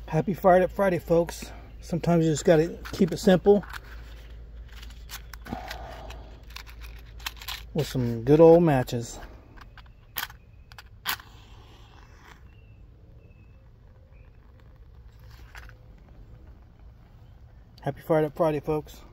Happy Fired Up Friday, folks. Sometimes you just gotta keep it simple with some good old matches. Happy Fired Up Friday, folks.